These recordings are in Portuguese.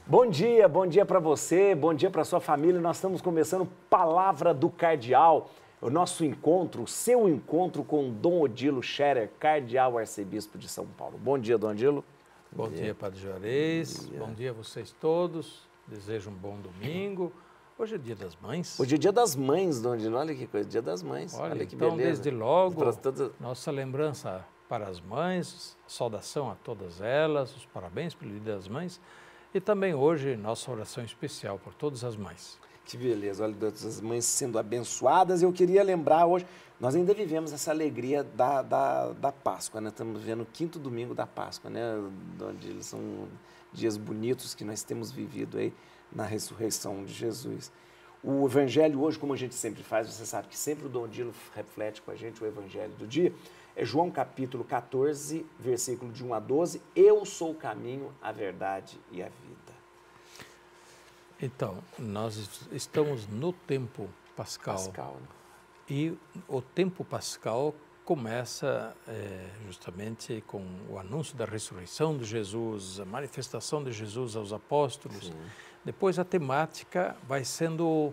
Bom dia para você, bom dia para sua família. Nós estamos começando Palavra do Cardeal, o nosso encontro, o seu encontro com Dom Odilo Scherer, Cardeal Arcebispo de São Paulo. Bom dia, Dom Odilo. Bom dia, Padre Juarez. Bom dia a vocês todos. Desejo um bom domingo. Hoje é Dia das Mães. Hoje é Dia das Mães, Dom Odilo. Olha que coisa, Dia das Mães. Olha que então, beleza. desde logo, nossa lembrança para as mães, saudação a todas elas, os parabéns pelo Dia das Mães. E também hoje, nossa oração especial por todas as mães. Que beleza, olha, as mães sendo abençoadas. Eu queria lembrar hoje, nós ainda vivemos essa alegria da Páscoa, né? Estamos vivendo o 5º domingo da Páscoa, né? Onde são dias bonitos que nós temos vivido aí na ressurreição de Jesus. O Evangelho hoje, como a gente sempre faz, você sabe que sempre o Dom Odilo reflete com a gente o Evangelho do dia, é João capítulo 14, versículo de 1 a 12, eu sou o caminho, a verdade e a vida. Então, nós estamos no tempo pascal, Né? E o tempo pascal começa justamente com o anúncio da ressurreição de Jesus, a manifestação de Jesus aos apóstolos. Sim. Depois a temática vai sendo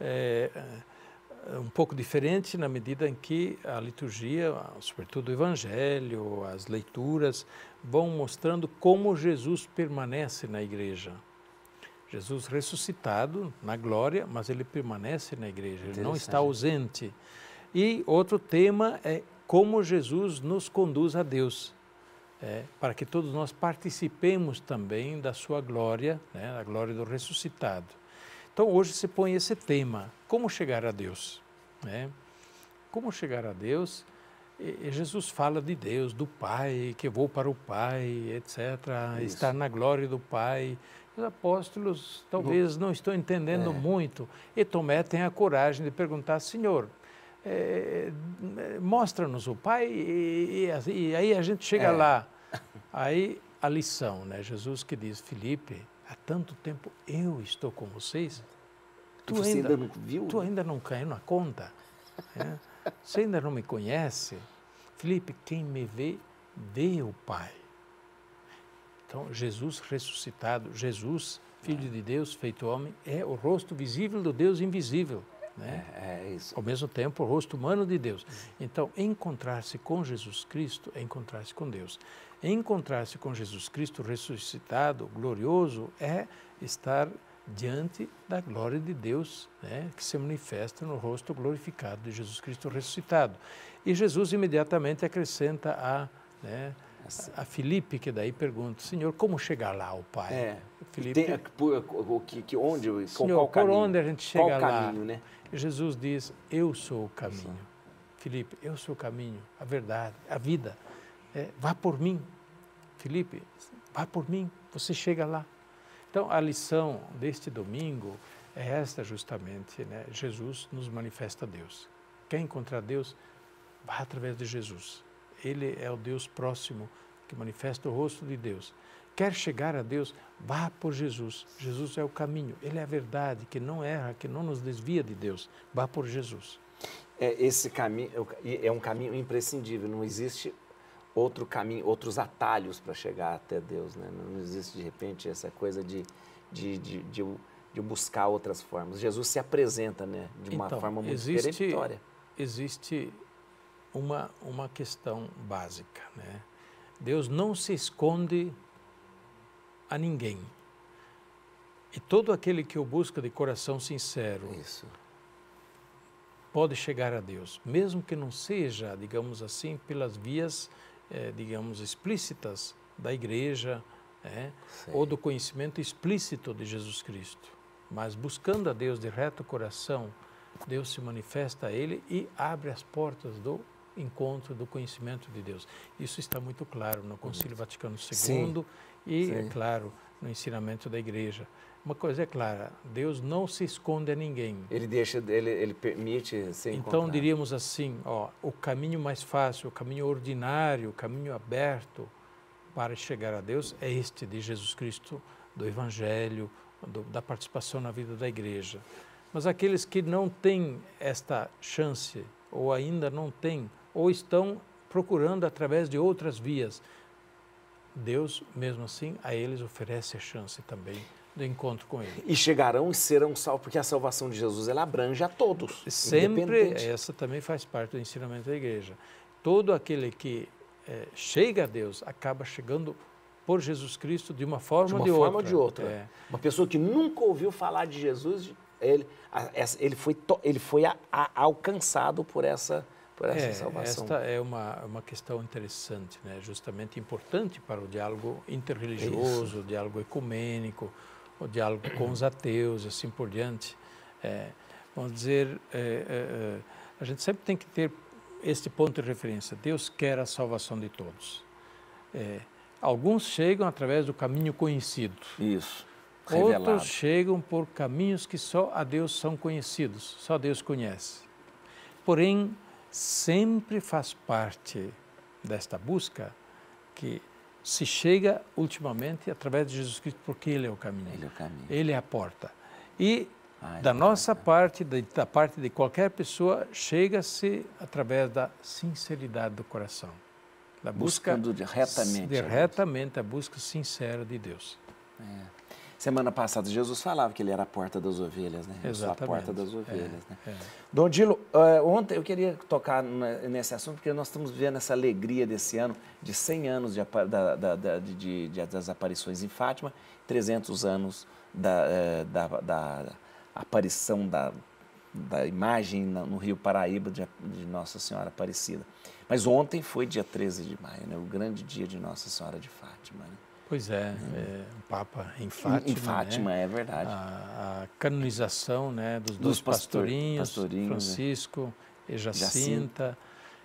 um pouco diferente na medida em que a liturgia, sobretudo o Evangelho, as leituras, vão mostrando como Jesus permanece na igreja. Jesus ressuscitado na glória, mas ele permanece na igreja, ele não está ausente. E outro tema é como Jesus nos conduz a Deus, para que todos nós participemos também da sua glória, né, a glória do ressuscitado. Então hoje se põe esse tema, como chegar a Deus? Né? Como chegar a Deus? E Jesus fala de Deus, do Pai, que vou para o Pai, etc., estar na glória do Pai. Os apóstolos talvez não estão entendendo muito. E Tomé tem a coragem de perguntar, Senhor, mostra-nos o Pai e aí a gente chega lá. Aí a lição, né? Jesus que diz, Filipe, há tanto tempo eu estou com vocês, tu ainda não viu? Tu ainda não caiu na conta. Você ainda não me conhece? Filipe, quem me vê, vê o Pai. Então, Jesus ressuscitado, Jesus, Filho de Deus, feito homem, é o rosto visível do Deus invisível. Né? É isso. Ao mesmo tempo, o rosto humano de Deus. Então, encontrar-se com Jesus Cristo é encontrar-se com Deus. Encontrar-se com Jesus Cristo ressuscitado, glorioso, é estar diante da glória de Deus, né, que se manifesta no rosto glorificado de Jesus Cristo ressuscitado. E Jesus imediatamente acrescenta a Filipe, que daí pergunta, Senhor, como chegar lá ao Pai? Filipe, onde? Senhor, por onde a gente chega lá? Caminho, né? Jesus diz, eu sou o caminho. Filipe, eu sou o caminho, a verdade, a vida. Vá por mim. Filipe, vá por mim, você chega lá. Então, a lição deste domingo é esta justamente, né? Jesus nos manifesta Deus. Quer encontrar Deus? Vá através de Jesus. Ele é o Deus próximo que manifesta o rosto de Deus. Quer chegar a Deus? Vá por Jesus. Jesus é o caminho, Ele é a verdade, que não erra, que não nos desvia de Deus. Vá por Jesus. Esse caminho é um caminho imprescindível, não existe outro caminho, outros atalhos para chegar até Deus, né? Não existe, de repente, essa coisa de buscar outras formas. Jesus se apresenta, né, de uma forma muito peremptória. Existe uma questão básica, né? Deus não se esconde a ninguém. E todo aquele que o busca de coração sincero pode chegar a Deus, mesmo que não seja, digamos assim, pelas vias digamos, explícitas da igreja, ou do conhecimento explícito de Jesus Cristo. Mas buscando a Deus de reto coração, Deus se manifesta a ele e abre as portas do encontro, do conhecimento de Deus. Isso está muito claro no Concílio Vaticano II e, é claro, no ensinamento da igreja. Uma coisa é clara, Deus não se esconde a ninguém. Ele permite ser encontrado. Então, diríamos assim, o caminho mais fácil, o caminho ordinário, o caminho aberto para chegar a Deus é este de Jesus Cristo, do Evangelho, da participação na vida da igreja. Mas aqueles que não têm esta chance, ou ainda não têm, ou estão procurando através de outras vias, Deus, mesmo assim, a eles oferece a chance também do encontro com Ele. E chegarão e serão salvos, porque a salvação de Jesus ela abrange a todos. Sempre, essa também faz parte do ensinamento da igreja. Todo aquele que chega a Deus acaba chegando por Jesus Cristo de uma forma ou de outra. De uma forma ou de outra. Uma pessoa que nunca ouviu falar de Jesus, ele foi alcançado por essa salvação. Esta é uma questão interessante, né? Justamente importante para o diálogo interreligioso, o diálogo ecumênico, o diálogo com os ateus, assim por diante. Vamos dizer, a gente sempre tem que ter este ponto de referência. Deus quer a salvação de todos. Alguns chegam através do caminho conhecido. Isso. Revelado. Outros chegam por caminhos que só a Deus são conhecidos, só Deus conhece. Porém, sempre faz parte desta busca que se chega ultimamente através de Jesus Cristo, porque Ele é o caminho. Ele é o caminho. Ele é a porta. E da nossa parte, da parte de qualquer pessoa, chega-se através da sinceridade do coração. Da busca retamente a busca sincera de Deus. Semana passada, Jesus falava que Ele era a porta das ovelhas, né? Exatamente. Eu sou a porta das ovelhas, né? Dom Dilo, ontem eu queria tocar nesse assunto, porque nós estamos vivendo essa alegria desse ano, de 100 anos das aparições em Fátima, 300 anos da aparição da imagem no Rio Paraíba de Nossa Senhora Aparecida. Mas ontem foi dia 13 de maio, né? O grande dia de Nossa Senhora de Fátima, né? Pois o Papa em Fátima. Em Fátima, né? É verdade. A canonização, né, dos dois pastorinhos, Francisco e Jacinta.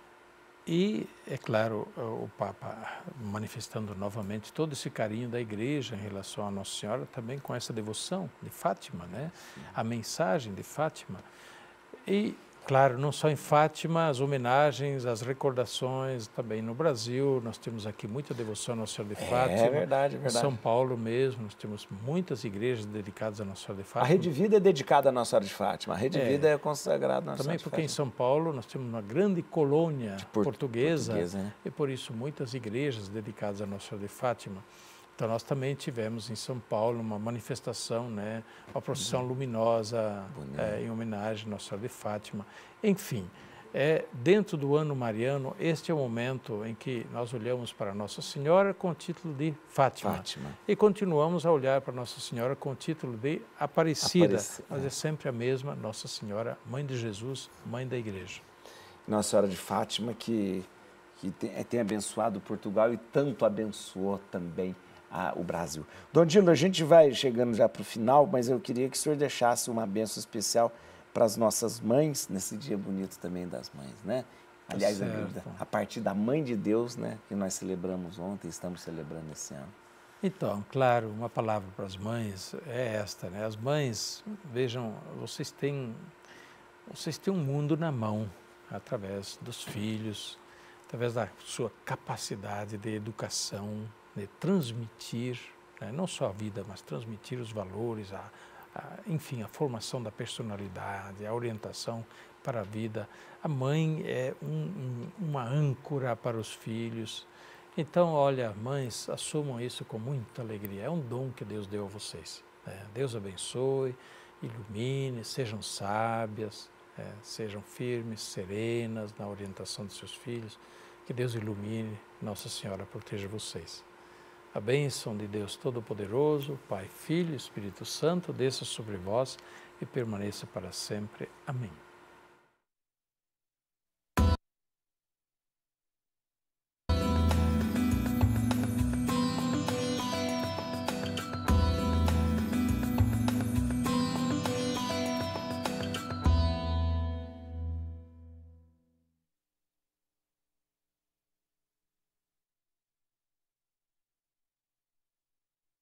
E, é claro, o Papa manifestando novamente todo esse carinho da Igreja em relação a Nossa Senhora, também com essa devoção de Fátima, né? A mensagem de Fátima. E, claro, não só em Fátima, as homenagens, as recordações, também no Brasil, nós temos aqui muita devoção à Nossa Senhora de Fátima. É verdade. Em São Paulo mesmo, nós temos muitas igrejas dedicadas à Nossa Senhora de Fátima. A Rede Vida é dedicada à Nossa Senhora de Fátima, a Rede Vida é consagrada à Nossa Senhora de Fátima. Também porque em São Paulo nós temos uma grande colônia portuguesa, né? E por isso muitas igrejas dedicadas à Nossa Senhora de Fátima. Então, nós também tivemos em São Paulo uma manifestação, né, uma procissão luminosa em homenagem à Nossa Senhora de Fátima. Enfim, dentro do ano mariano, este é o momento em que nós olhamos para Nossa Senhora com o título de Fátima. E continuamos a olhar para Nossa Senhora com o título de Aparecida. Mas é sempre a mesma Nossa Senhora, Mãe de Jesus, Mãe da Igreja. Nossa Senhora de Fátima que tem abençoado Portugal e tanto abençoou também o Brasil. Dom Dilo, a gente vai chegando já para o final, mas eu queria que o senhor deixasse uma bênção especial para as nossas mães, nesse dia bonito também das mães, né? Aliás, a partir da Mãe de Deus, né, que nós celebramos ontem e estamos celebrando esse ano. Então, claro, uma palavra para as mães é esta, né? As mães, vejam, vocês têm um mundo na mão, através dos filhos, através da sua capacidade de educação, de transmitir, né, não só a vida, mas transmitir os valores, enfim, a formação da personalidade, a orientação para a vida. A mãe é uma âncora para os filhos. Então, olha, mães, assumam isso com muita alegria. É um dom que Deus deu a vocês. Deus abençoe, ilumine, sejam sábias, sejam firmes, serenas na orientação de seus filhos. Que Deus ilumine, Nossa Senhora proteja vocês. A bênção de Deus Todo-Poderoso, Pai, Filho e Espírito Santo, desça sobre vós e permaneça para sempre. Amém.